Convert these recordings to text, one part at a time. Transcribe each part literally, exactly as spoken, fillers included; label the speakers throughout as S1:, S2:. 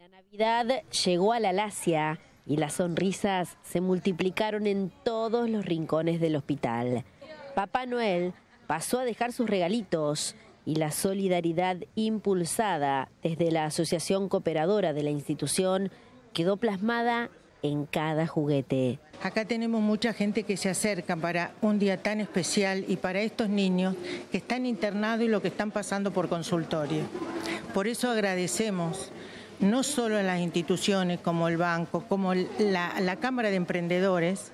S1: La Navidad llegó a la Lacia y las sonrisas se multiplicaron en todos los rincones del hospital. Papá Noel pasó a dejar sus regalitos y la solidaridad impulsada desde la asociación cooperadora de la institución quedó plasmada en cada juguete.
S2: Acá tenemos mucha gente que se acerca para un día tan especial y para estos niños que están internados y lo que están pasando por consultorio. Por eso agradecemos no solo a las instituciones como el banco, como la, la Cámara de Emprendedores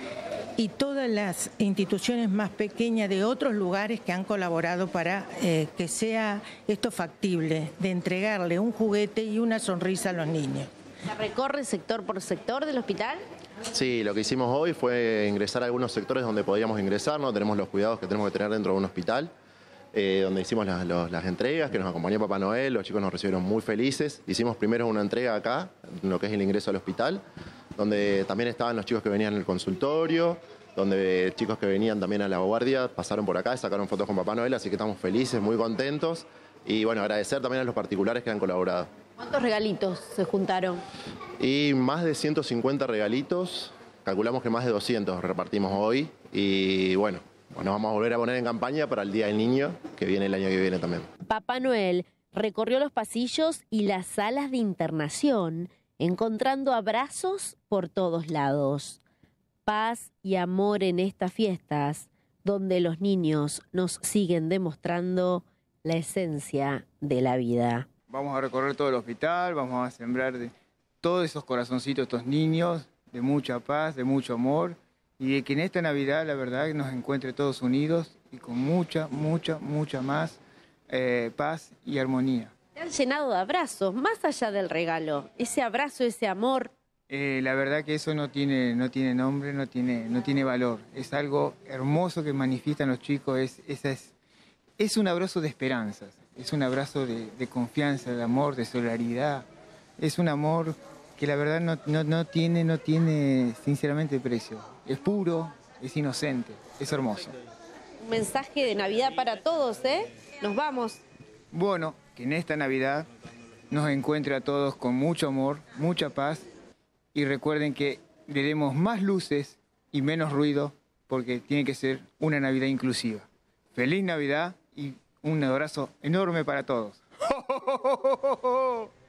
S2: y todas las instituciones más pequeñas de otros lugares que han colaborado para eh, que sea esto factible, de entregarle un juguete y una sonrisa a los niños.
S1: ¿Se recorre sector por sector del hospital?
S3: Sí, lo que hicimos hoy fue ingresar a algunos sectores donde podíamos ingresar, no tenemos los cuidados que tenemos que tener dentro de un hospital, eh, donde hicimos las, los, las entregas, que nos acompañó Papá Noel, los chicos nos recibieron muy felices. Hicimos primero una entrega acá, en lo que es el ingreso al hospital, donde también estaban los chicos que venían en el consultorio, donde chicos que venían también a la guardia pasaron por acá y sacaron fotos con Papá Noel, así que estamos felices, muy contentos. Y bueno, agradecer también a los particulares que han colaborado.
S1: ¿Cuántos regalitos se juntaron?
S3: Y más de ciento cincuenta regalitos, calculamos que más de doscientos repartimos hoy. Y bueno, nos vamos a volver a poner en campaña para el Día del Niño, que viene el año que viene también.
S1: Papá Noel recorrió los pasillos y las salas de internación, encontrando abrazos por todos lados. Paz y amor en estas fiestas, donde los niños nos siguen demostrando la esencia de la vida.
S4: Vamos a recorrer todo el hospital, vamos a sembrar de todos esos corazoncitos, estos niños, de mucha paz, de mucho amor, y de que en esta Navidad, la verdad, nos encuentre todos unidos y con mucha, mucha, mucha más eh, paz y armonía.
S1: Te han llenado de abrazos, más allá del regalo, ese abrazo, ese amor.
S4: Eh, la verdad que eso no tiene, no tiene nombre, no tiene, no tiene valor. Es algo hermoso que manifiestan los chicos, es, esa es, es un abrazo de esperanzas. Es un abrazo de, de confianza, de amor, de solidaridad. Es un amor que la verdad no, no, no, tiene, no tiene sinceramente precio. Es puro, es inocente, es hermoso.
S1: Un mensaje de Navidad para todos, ¿eh? Nos vamos.
S4: Bueno, que en esta Navidad nos encuentre a todos con mucho amor, mucha paz. Y recuerden que le demos más luces y menos ruido porque tiene que ser una Navidad inclusiva. ¡Feliz Navidad! Y un abrazo enorme para todos. ¡Oh, oh, oh, oh, oh!